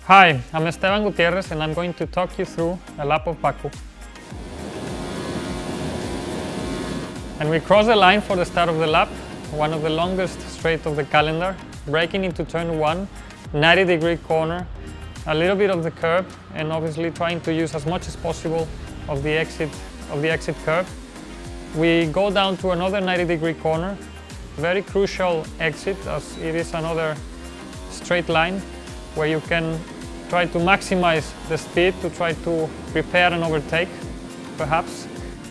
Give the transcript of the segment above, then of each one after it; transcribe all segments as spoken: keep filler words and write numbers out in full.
Hi, I'm Esteban Gutierrez and I'm going to talk you through a lap of Baku. And we cross the line for the start of the lap, one of the longest straight of the calendar, braking into turn one, ninety degree corner, a little bit of the curb, and obviously trying to use as much as possible of the exit, of the exit curve. We go down to another ninety degree corner, very crucial exit as it is another straight line where you can try to maximize the speed to try to prepare an overtake, perhaps.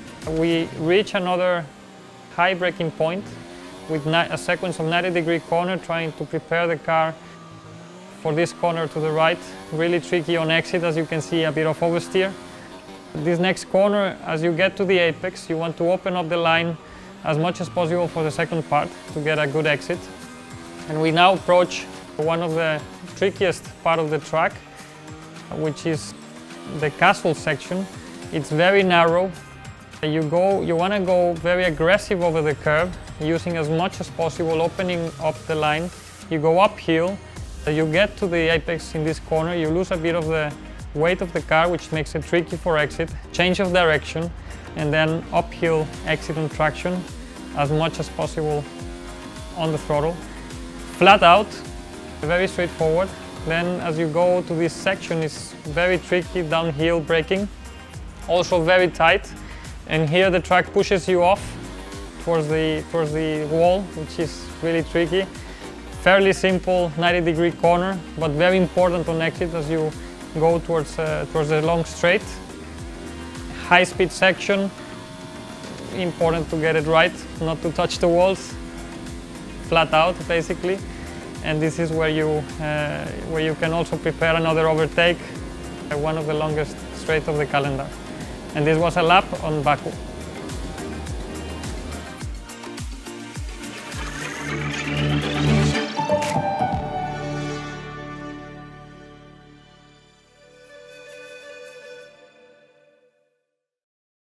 We reach another high braking point with a sequence of ninety degree corner, trying to prepare the car for this corner to the right. Really tricky on exit, as you can see, a bit of oversteer. This next corner, as you get to the apex, you want to open up the line as much as possible for the second part to get a good exit. And we now approach one of the trickiest part of the track, which is the castle section. It's very narrow. You go, you want to go very aggressive over the curve, using as much as possible, opening up the line. You go uphill, you get to the apex in this corner, you lose a bit of the weight of the car, which makes it tricky for exit, change of direction, and then uphill exit and traction as much as possible on the throttle. Flat out, very straightforward. Then as you go to this section, it's very tricky downhill braking, also very tight. And here the track pushes you off towards the, towards the wall, which is really tricky. Fairly simple ninety degree corner, but very important on exit as you go towards, uh, towards the long straight. High speed section, important to get it right, not to touch the walls. Flat out, basically. And this is where you, uh, where you can also prepare another overtake, uh, one of the longest straight of the calendar. And this was a lap on Baku.